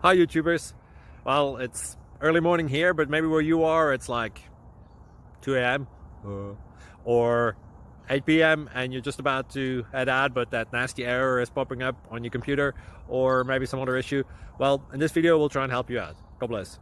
Hi YouTubers. Well, it's early morning here, but maybe where you are it's like 2 a.m. or 8 p.m. and you're just about to head out, but that nasty error is popping up on your computer, or maybe some other issue. Well, in this video we'll try and help you out. God bless.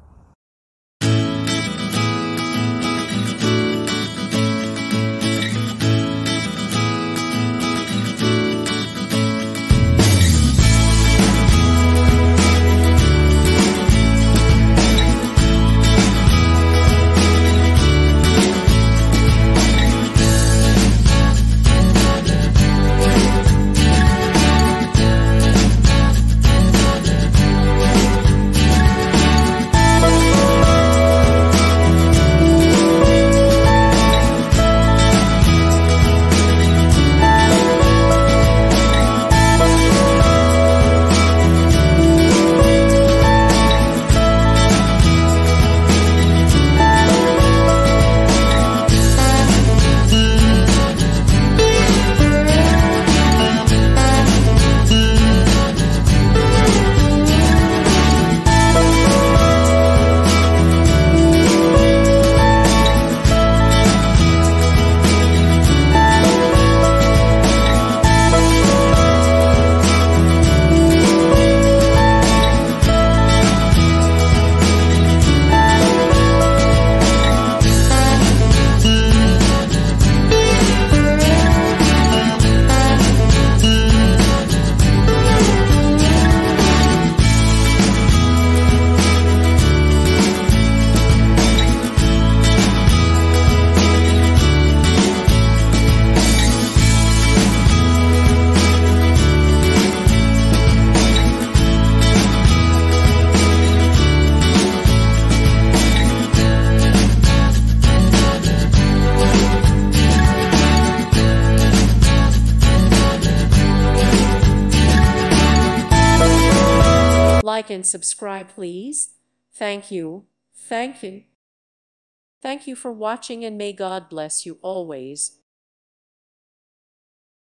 Like and subscribe, please. Thank you. Thank you. Thank you for watching, and may God bless you always.